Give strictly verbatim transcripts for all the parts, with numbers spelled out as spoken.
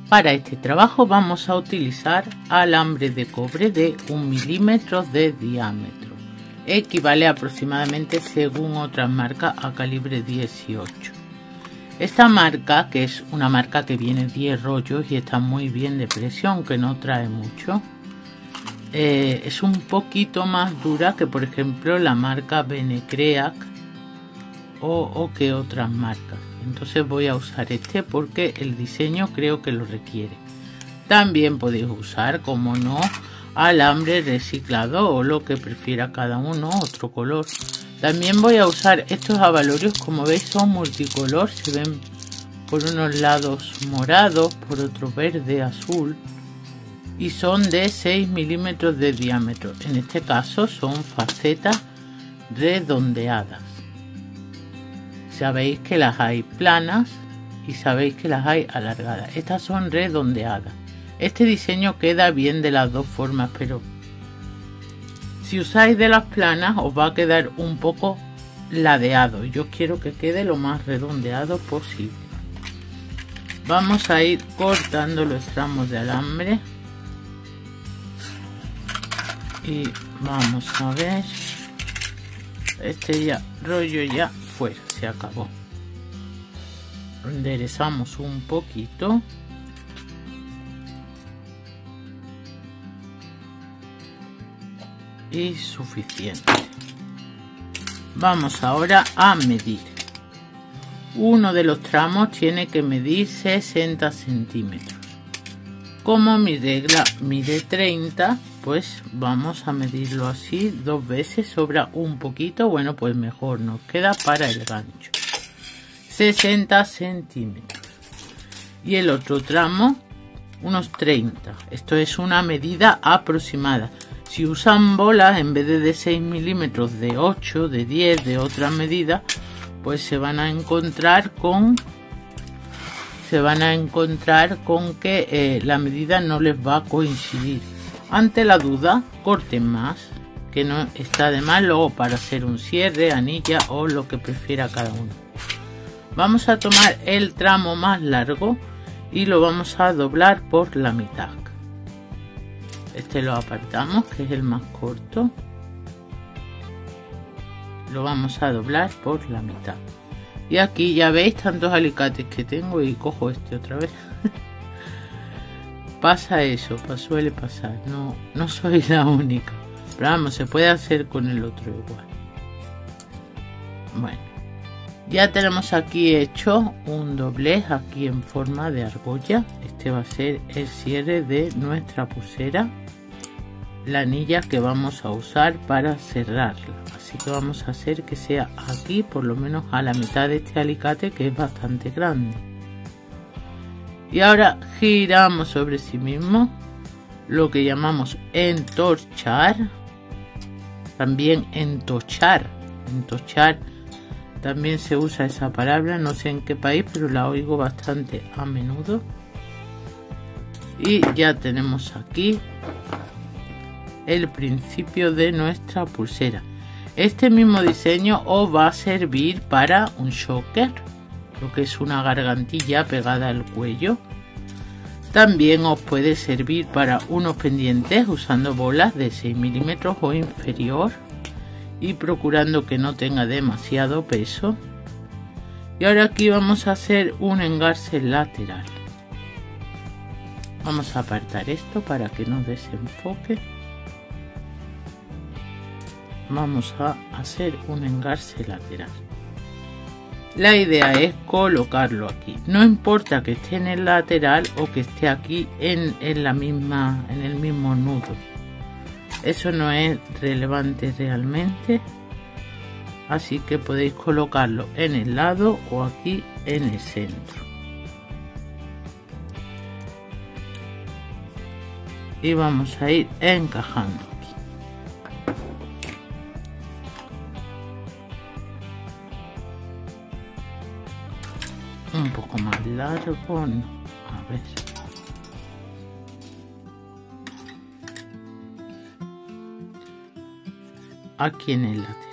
Para este trabajo vamos a utilizar alambre de cobre de un milímetro de diámetro. Equivale aproximadamente, según otras marcas, a calibre dieciocho. Esta marca, que es una marca que viene diez rollos y está muy bien de precio, aunque no trae mucho, eh, es un poquito más dura que, por ejemplo, la marca Benecreac o, o que otras marcas. Entonces voy a usar este porque el diseño creo que lo requiere. También podéis usar, como no, alambre reciclado o lo que prefiera cada uno, otro color. También voy a usar estos abalorios, como veis son multicolor, se ven por unos lados morados, por otro verde, azul, y son de seis milímetros de diámetro. En este caso son facetas redondeadas. Sabéis que las hay planas y sabéis que las hay alargadas. Estas son redondeadas. Este diseño queda bien de las dos formas, pero si usáis de las planas os va a quedar un poco ladeado. Yo quiero que quede lo más redondeado posible. Vamos a ir cortando los tramos de alambre. Y vamos a ver. Este ya rollo ya fuera, se acabó. Enderezamos un poquito. Y suficiente. Vamos ahora a medir. Uno de los tramos tiene que medir sesenta centímetros. Como mi regla mide treinta, pues vamos a medirlo así dos veces. Sobra un poquito, bueno, pues mejor nos queda para el gancho. sesenta centímetros. Y el otro tramo unos treinta. Esto es una medida aproximada. Si usan bolas en vez de de seis milímetros, de ocho, de diez, de otra medida, pues se van a encontrar con se van a encontrar con que eh, la medida no les va a coincidir. Ante la duda, corten más, que no está de más luego para hacer un cierre, anilla o lo que prefiera cada uno. Vamos a tomar el tramo más largo y lo vamos a doblar por la mitad. Este lo apartamos, que es el más corto. Lo vamos a doblar por la mitad. Y aquí ya veis tantos alicates que tengo y cojo este otra vez. Pasa eso, suele pasar. No, no soy la única. Pero vamos, se puede hacer con el otro igual. Bueno, ya tenemos aquí hecho un doblez aquí en forma de argolla. Este va a ser el cierre de nuestra pulsera. La anilla que vamos a usar para cerrarla, así que vamos a hacer que sea aquí, por lo menos a la mitad de este alicate, que es bastante grande. Y ahora giramos sobre sí mismo, lo que llamamos entorchar, también entochar, entochar también se usa esa palabra, no sé en qué país, pero la oigo bastante a menudo. Y ya tenemos aquí el principio de nuestra pulsera. Este mismo diseño os va a servir para un choker, lo que es una gargantilla pegada al cuello. También os puede servir para unos pendientes usando bolas de seis milímetros o inferior y procurando que no tenga demasiado peso. Y ahora aquí vamos a hacer un engarce lateral. Vamos a apartar esto para que no desenfoque. Vamos a hacer un engarce lateral. La idea es colocarlo aquí. No importa que esté en el lateral o que esté aquí en, en la misma, en el mismo nudo. Eso no es relevante realmente. Así que podéis colocarlo en el lado o aquí en el centro. Y vamos a ir encajando. Un poco más largo, no. A ver. Aquí en el lateral.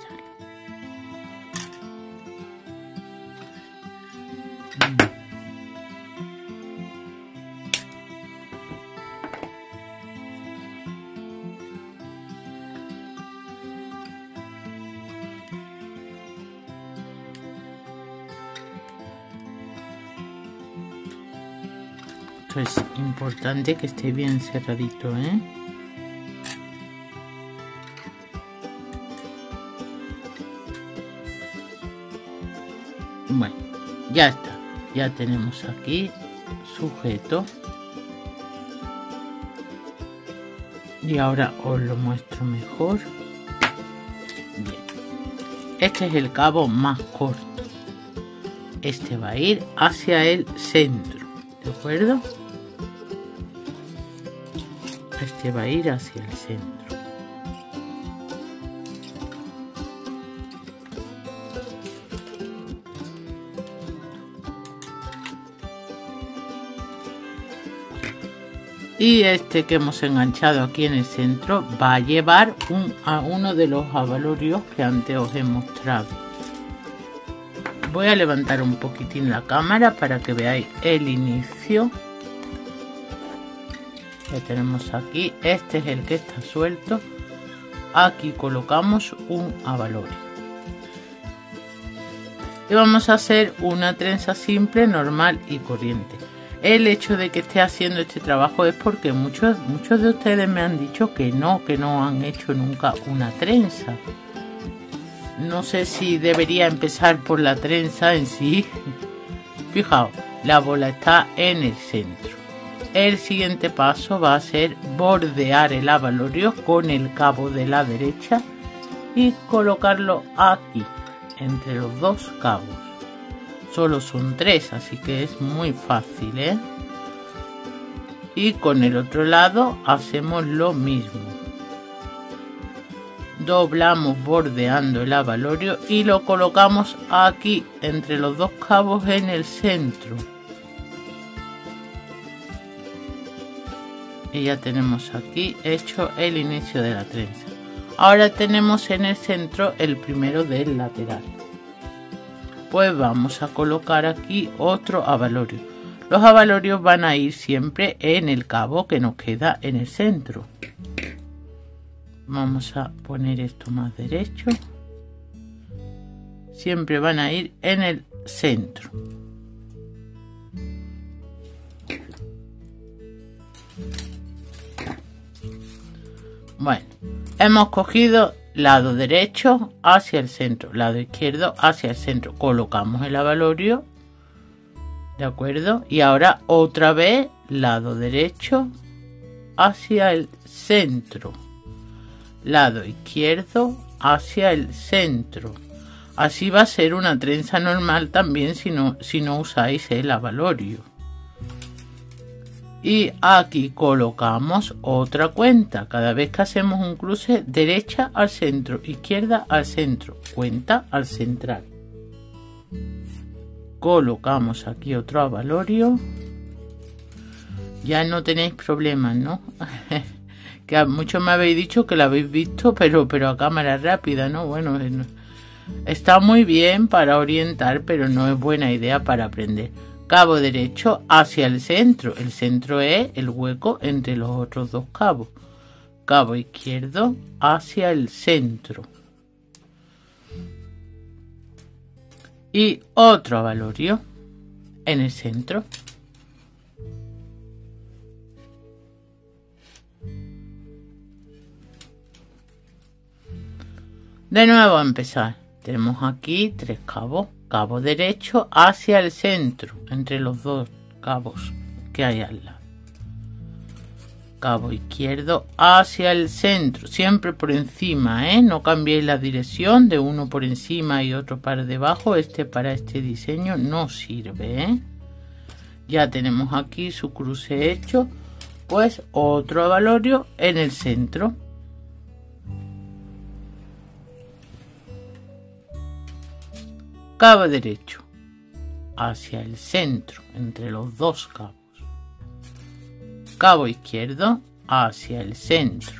esto es importante que esté bien cerradito, ¿eh? Bueno, ya está. Ya tenemos aquí sujeto. Y ahora os lo muestro mejor. Bien. Este es el cabo más corto. Este va a ir hacia el centro, ¿de acuerdo? Este va a ir hacia el centro. Y este que hemos enganchado aquí en el centro va a llevar un, a uno de los abalorios que antes os he mostrado. Voy a levantar un poquitín la cámara para que veáis el inicio. Ya tenemos aquí, este es el que está suelto. Aquí colocamos un abalorio. Y vamos a hacer una trenza simple, normal y corriente. El hecho de que esté haciendo este trabajo es porque muchos, muchos de ustedes me han dicho que no, que no han hecho nunca una trenza. No sé si debería empezar por la trenza en sí. Fijaos, la bola está en el centro. El siguiente paso va a ser bordear el abalorio con el cabo de la derecha y colocarlo aquí, entre los dos cabos. Solo son tres, así que es muy fácil, ¿eh? Y con el otro lado hacemos lo mismo. Doblamos bordeando el abalorio y lo colocamos aquí entre los dos cabos en el centro. Y ya tenemos aquí hecho el inicio de la trenza. Ahora tenemos en el centro el primero del lateral. Pues vamos a colocar aquí otro abalorio. Los abalorios van a ir siempre en el cabo que nos queda en el centro. Vamos a poner esto más derecho. Siempre van a ir en el centro. Bueno, hemos cogido lado derecho hacia el centro, lado izquierdo hacia el centro. Colocamos el abalorio, ¿de acuerdo? Y ahora otra vez lado derecho hacia el centro. Lado izquierdo hacia el centro. Así va a ser una trenza normal también si no, si no usáis el abalorio. Y aquí colocamos otra cuenta. Cada vez que hacemos un cruce, derecha al centro, izquierda al centro, cuenta al central. Colocamos aquí otro abalorio. Ya no tenéis problemas, ¿no? Que a muchos me habéis dicho que lo habéis visto, pero, pero a cámara rápida, ¿no? Bueno, está muy bien para orientar, pero no es buena idea para aprender. Cabo derecho hacia el centro. El centro es el hueco entre los otros dos cabos. Cabo izquierdo hacia el centro. Y otro abalorio en el centro. De nuevo a empezar. Tenemos aquí tres cabos. Cabo derecho hacia el centro, entre los dos cabos que hay al lado. Cabo izquierdo hacia el centro, siempre por encima, ¿eh? No cambiéis la dirección de uno por encima y otro para debajo. Este para este diseño no sirve, ¿eh? Ya tenemos aquí su cruce hecho. Pues otro abalorio en el centro. Cabo derecho hacia el centro, entre los dos cabos. Cabo izquierdo hacia el centro.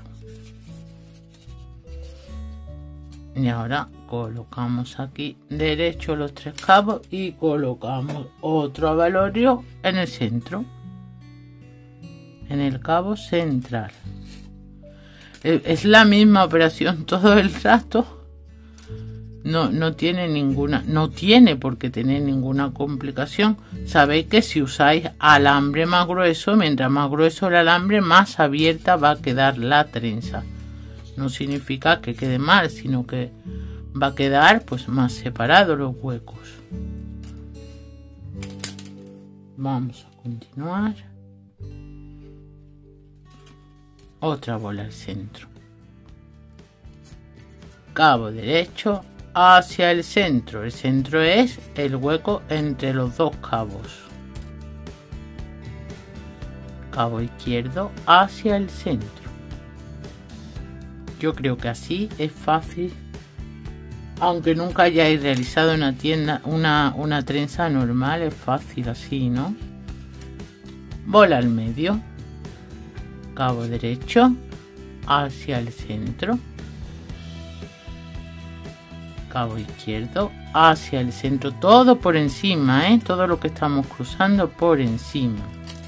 Y ahora colocamos aquí derecho los tres cabos y colocamos otro abalorio en el centro, en el cabo central. Es la misma operación todo el rato. No, no tiene ninguna, no tiene por qué tener ninguna complicación. Sabéis que si usáis alambre más grueso, mientras más grueso el alambre, más abierta va a quedar la trenza. No significa que quede mal, sino que va a quedar pues más separados los huecos. Vamos a continuar. Otra bola al centro. Cabo derecho hacia el centro. El centro es el hueco entre los dos cabos. Cabo izquierdo hacia el centro. Yo creo que así es fácil. Aunque nunca hayáis realizado una tienda, una, una trenza normal, es fácil así, ¿no? Bola al medio. Cabo derecho hacia el centro. Cabo izquierdo hacia el centro, todo por encima, ¿eh? Todo lo que estamos cruzando por encima.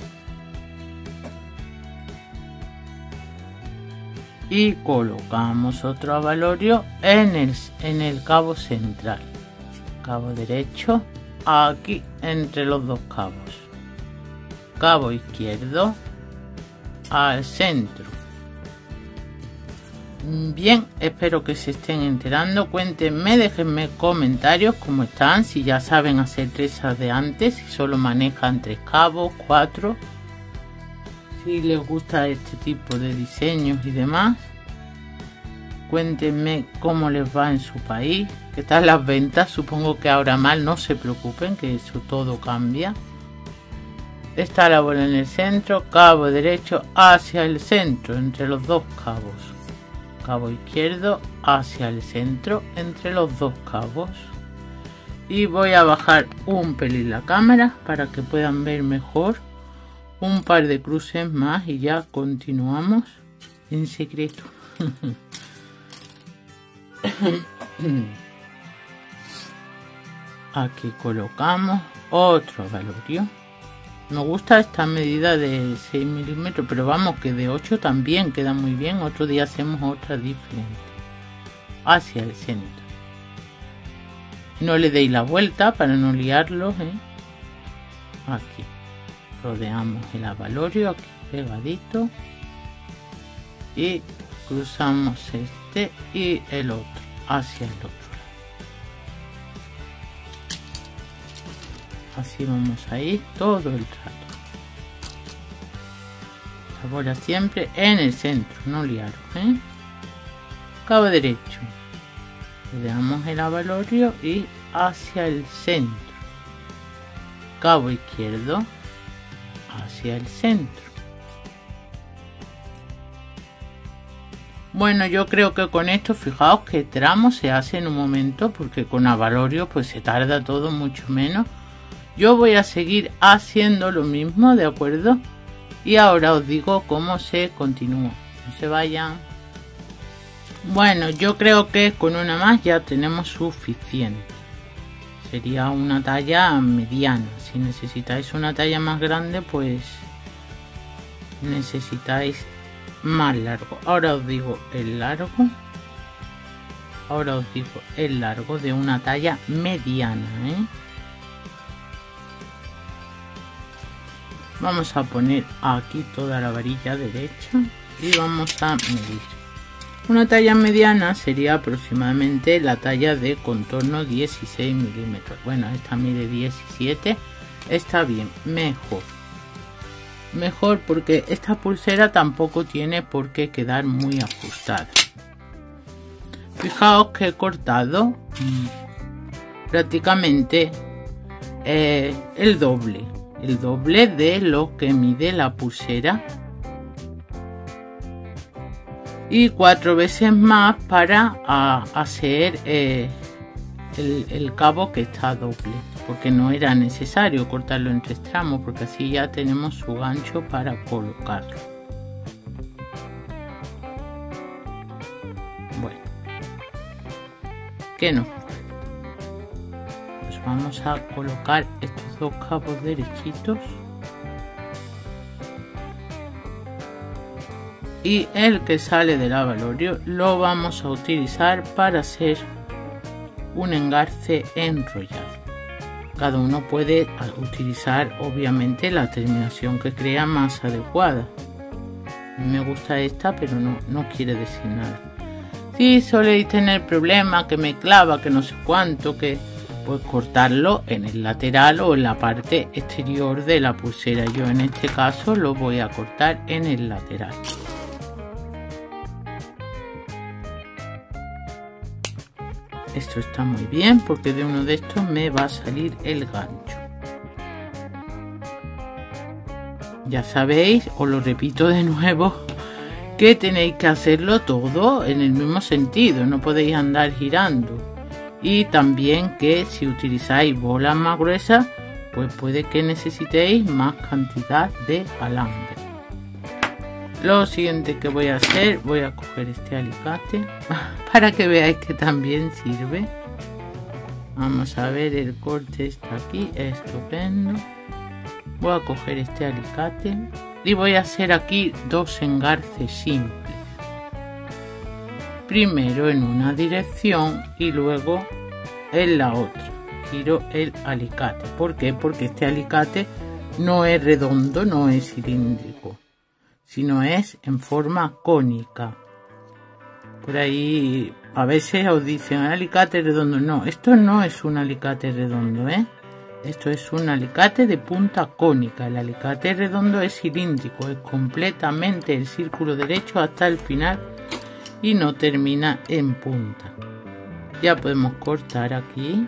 Y colocamos otro abalorio en el, en el cabo central. Cabo derecho aquí entre los dos cabos. Cabo izquierdo al centro. Bien, espero que se estén enterando. Cuéntenme, déjenme comentarios cómo están, si ya saben hacer trenzas de antes, si solo manejan tres cabos, cuatro, si les gusta este tipo de diseños y demás. Cuéntenme cómo les va en su país, qué tal las ventas. Supongo que ahora mal, no se preocupen, que eso todo cambia. Está la bola en el centro, cabo derecho hacia el centro entre los dos cabos. Cabo izquierdo hacia el centro entre los dos cabos. Y voy a bajar un pelín la cámara para que puedan ver mejor. Un par de cruces más y ya continuamos en secreto. Aquí colocamos otro abalorio. Me gusta esta medida de seis milímetros, pero vamos, que de ocho también queda muy bien. Otro día hacemos otra diferente. Hacia el centro. No le deis la vuelta para no liarlos, ¿eh? Aquí. Rodeamos el abalorio, aquí pegadito. Y cruzamos este y el otro. Hacia el otro. Así vamos a ir todo el rato. La bola siempre en el centro, no liaros, ¿eh? Cabo derecho. Le damos el abalorio y hacia el centro. Cabo izquierdo hacia el centro. Bueno, yo creo que con esto, fijaos que tramo se hace en un momento, porque con abalorio pues se tarda todo mucho menos. Yo voy a seguir haciendo lo mismo, ¿de acuerdo? Y ahora os digo cómo se continúa. No se vayan. Bueno, yo creo que con una más ya tenemos suficiente. Sería una talla mediana. Si necesitáis una talla más grande, pues necesitáis más largo. Ahora os digo el largo. Ahora os digo el largo de una talla mediana, ¿eh? Vamos a poner aquí toda la varilla derecha y vamos a medir. Una talla mediana sería aproximadamente la talla de contorno dieciséis milímetros. Bueno, esta mide diecisiete. Está bien, mejor. Mejor porque esta pulsera tampoco tiene por qué quedar muy ajustada. Fijaos que he cortado mmm, prácticamente eh, el doble. El doble de lo que mide la pulsera y cuatro veces más para a, hacer eh, el, el cabo que está doble, porque no era necesario cortarlo en tres tramos, porque así ya tenemos su gancho para colocarlo. Bueno, ¿qué nos falta? Pues vamos a colocar estos dos cabos derechitos y el que sale del abalorio lo vamos a utilizar para hacer un engarce enrollado. Cada uno puede utilizar obviamente la terminación que crea más adecuada. A mí me gusta esta, pero no, no quiere decir nada. Si soléis tener problemas, que me clava, que no sé cuánto, que pues cortarlo en el lateral o en la parte exterior de la pulsera. Yo en este caso lo voy a cortar en el lateral. Esto está muy bien porque de uno de estos me va a salir el gancho. Ya sabéis, os lo repito de nuevo, que tenéis que hacerlo todo en el mismo sentido, no podéis andar girando. Y también que si utilizáis bolas más gruesas, pues puede que necesitéis más cantidad de alambre. Lo siguiente que voy a hacer, voy a coger este alicate para que veáis que también sirve. Vamos a ver, el corte está aquí, estupendo. Voy a coger este alicate y voy a hacer aquí dos engarces simples. Primero en una dirección y luego en la otra. Giro el alicate. ¿Por qué? Porque este alicate no es redondo, no es cilíndrico, sino es en forma cónica. Por ahí a veces os dicen alicate redondo. No, esto no es un alicate redondo, ¿eh? Esto es un alicate de punta cónica. El alicate redondo es cilíndrico, es completamente el círculo derecho hasta el final y no termina en punta. Ya podemos cortar aquí.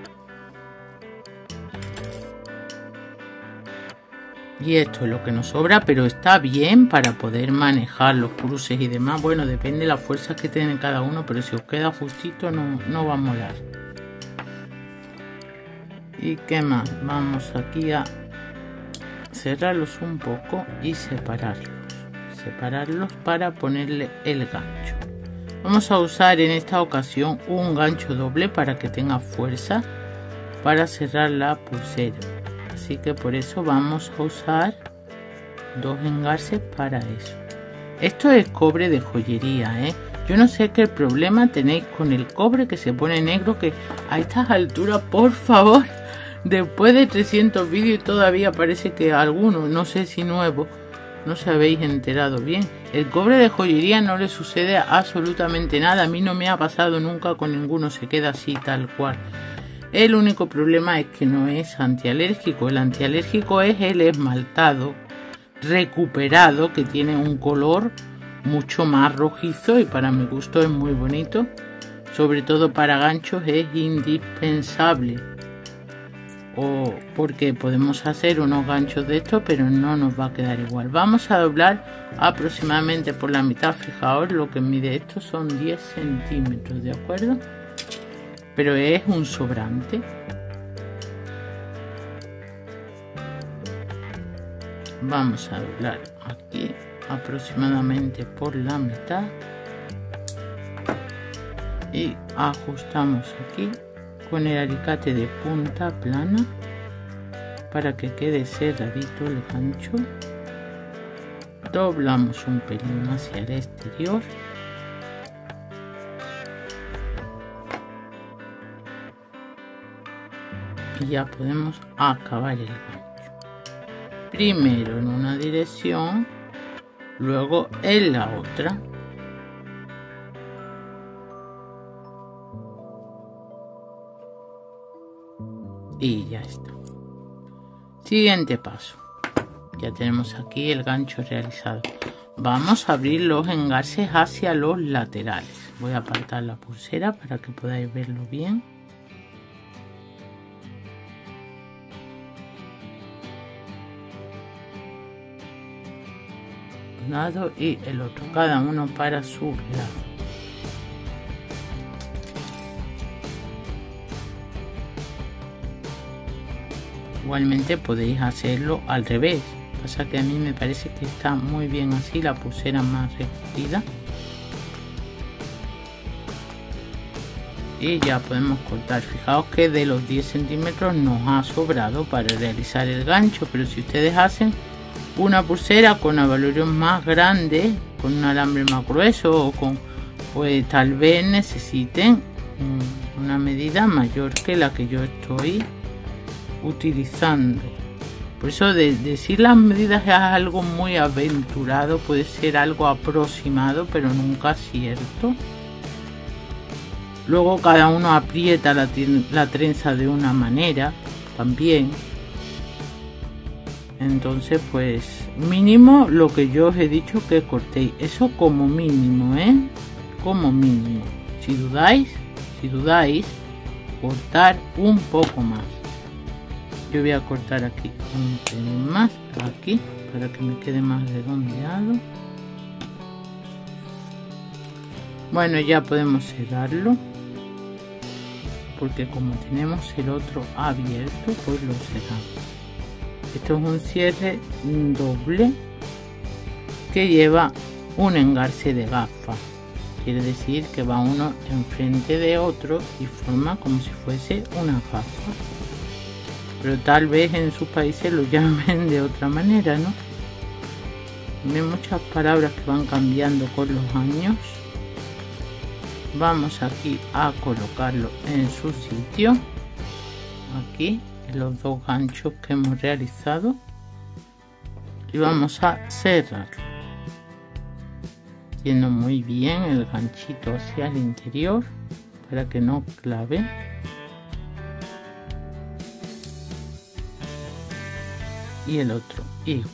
Y esto es lo que nos sobra, pero está bien para poder manejar los cruces y demás. Bueno, depende de las fuerzas que tiene cada uno, pero si os queda justito no, no va a molar. ¿Y qué más? Vamos aquí a cerrarlos un poco y separarlos. Separarlos para ponerle el gancho. Vamos a usar en esta ocasión un gancho doble para que tenga fuerza para cerrar la pulsera. Así que por eso vamos a usar dos engarces para eso. Esto es cobre de joyería, ¿eh? Yo no sé qué problema tenéis con el cobre que se pone negro, que a estas alturas, por favor, después de trescientos vídeos todavía parece que algunos, no sé si nuevos, no se habéis enterado bien. El cobre de joyería no le sucede absolutamente nada. A mí no me ha pasado nunca con ninguno, se queda así tal cual. El único problema es que no es antialérgico. El antialérgico es el esmaltado recuperado, que tiene un color mucho más rojizo y para mi gusto es muy bonito. Sobre todo para ganchos es indispensable. O porque podemos hacer unos ganchos de estos, pero no nos va a quedar igual. Vamos a doblar aproximadamente por la mitad. Fijaos lo que mide esto, son diez centímetros, ¿de acuerdo? Pero es un sobrante. Vamos a doblar aquí aproximadamente por la mitad y ajustamos aquí con el alicate de punta plana para que quede cerradito el gancho. Doblamos un pelín hacia el exterior y ya podemos acabar el gancho. Primero en una dirección, luego en la otra. Y ya está. Siguiente paso. Ya tenemos aquí el gancho realizado. Vamos a abrir los engarces hacia los laterales. Voy a apartar la pulsera para que podáis verlo bien. Un lado y el otro, cada uno para su lado. Igualmente podéis hacerlo al revés, pasa que a mí me parece que está muy bien así, la pulsera más recogida. Y ya podemos cortar. Fijaos que de los diez centímetros nos ha sobrado para realizar el gancho, pero si ustedes hacen una pulsera con abalorios más grandes, con un alambre más grueso o con, pues tal vez necesiten una medida mayor que la que yo estoy utilizando. Por eso de, decir las medidas es algo muy aventurado, puede ser algo aproximado, pero nunca cierto. Luego cada uno aprieta la, la trenza de una manera también. Entonces pues mínimo lo que yo os he dicho que cortéis, eso como mínimo, ¿eh? Como mínimo. Si dudáis, si dudáis, cortar un poco más. Yo voy a cortar aquí un pelín más, aquí, para que me quede más redondeado. Bueno, ya podemos cerrarlo, porque como tenemos el otro abierto, pues lo cerramos. Esto es un cierre doble que lleva un engarce de gafa. Quiere decir que va uno enfrente de otro y forma como si fuese una gafa. Pero tal vez en sus países lo llamen de otra manera, ¿no? Hay muchas palabras que van cambiando con los años. Vamos aquí a colocarlo en su sitio. Aquí, en los dos ganchos que hemos realizado. Y vamos a cerrarlo. Haciendo muy bien el ganchito hacia el interior para que no clave. Y el otro igual.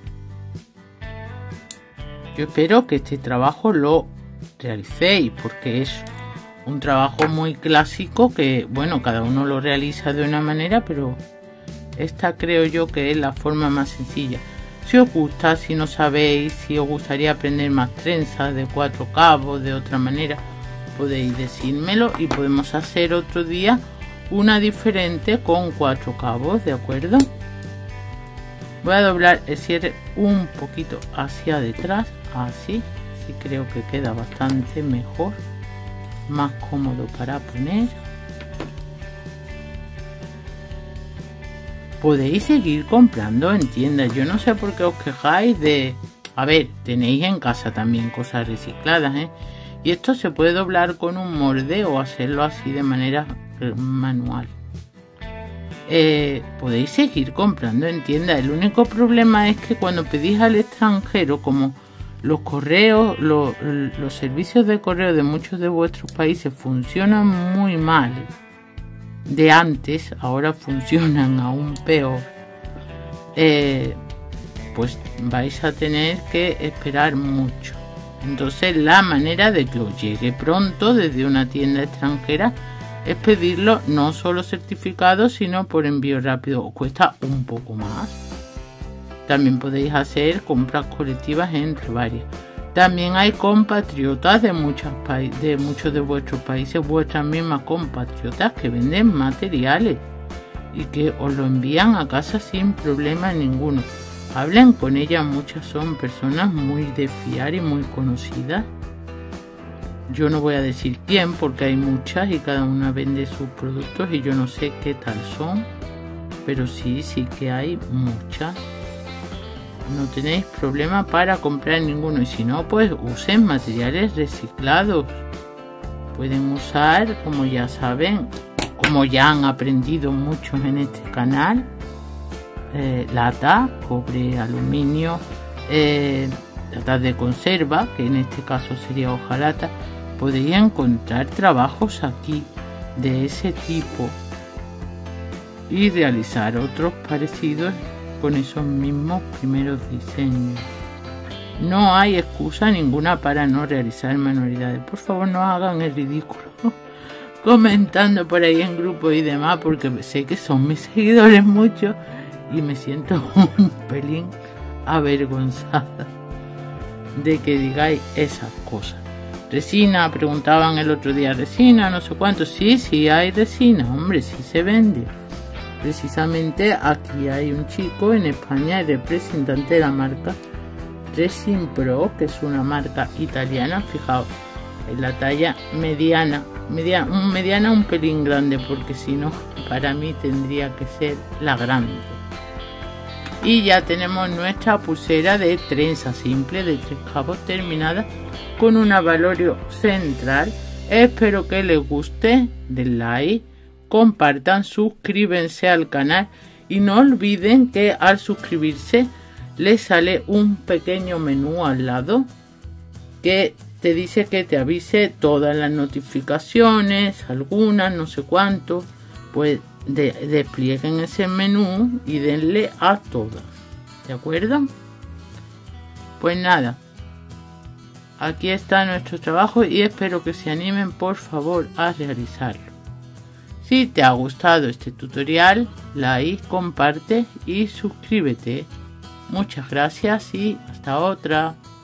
Yo espero que este trabajo lo realicéis, porque es un trabajo muy clásico que, bueno, cada uno lo realiza de una manera, pero esta creo yo que es la forma más sencilla. Si os gusta, si no sabéis, si os gustaría aprender más trenzas de cuatro cabos de otra manera, podéis decírmelo y podemos hacer otro día una diferente con cuatro cabos, ¿de acuerdo? Voy a doblar el cierre un poquito hacia detrás, así, así creo que queda bastante mejor, más cómodo para poner. Podéis seguir comprando en tiendas, yo no sé por qué os quejáis de... A ver, tenéis en casa también cosas recicladas, ¿eh? Y esto se puede doblar con un molde o hacerlo así de manera manual. Eh, podéis seguir comprando en tiendas. El único problema es que cuando pedís al extranjero, como los correos, los, los servicios de correo de muchos de vuestros países funcionan muy mal de antes, ahora funcionan aún peor, eh, pues vais a tener que esperar mucho. Entonces la manera de que os llegue pronto desde una tienda extranjera es pedirlo no solo certificado, sino por envío rápido. Os cuesta un poco más. También podéis hacer compras colectivas entre varias. También hay compatriotas de, muchas de muchos de vuestros países, vuestras mismas compatriotas, que venden materiales y que os lo envían a casa sin problema ninguno. Hablen con ellas, muchas son personas muy de fiar y muy conocidas. Yo no voy a decir quién, porque hay muchas y cada una vende sus productos y yo no sé qué tal son, pero sí, sí que hay muchas. No tenéis problema para comprar ninguno, y si no, pues usen materiales reciclados. Pueden usar, como ya saben, como ya han aprendido muchos en este canal, eh, lata, cobre, aluminio, eh, latas de conserva, que en este caso sería hojalata. Podéis encontrar trabajos aquí de ese tipo y realizar otros parecidos con esos mismos primeros diseños. No hay excusa ninguna para no realizar manualidades. Por favor, no hagan el ridículo comentando por ahí en grupo y demás, porque sé que son mis seguidores muchos y me siento un pelín avergonzada de que digáis esas cosas. Resina, preguntaban el otro día, resina, no sé cuánto. Sí, sí hay resina, hombre, sí se vende. Precisamente aquí hay un chico en España, el representante de la marca Resin Pro, que es una marca italiana. Fijaos, en la talla mediana, mediana, mediana un pelín grande, porque si no, para mí tendría que ser la grande. Y ya tenemos nuestra pulsera de trenza simple de tres cabos terminada con un abalorio central Espero que les guste, den like, compartan, suscríbanse al canal y no olviden que al suscribirse les sale un pequeño menú al lado que te dice que te avise todas las notificaciones, algunas, no sé cuánto. Pues de, desplieguen ese menú y denle a todas, ¿de acuerdo? Pues nada, aquí está nuestro trabajo y espero que se animen por favor a realizarlo. Si te ha gustado este tutorial, like, comparte y suscríbete. Muchas gracias y hasta otra.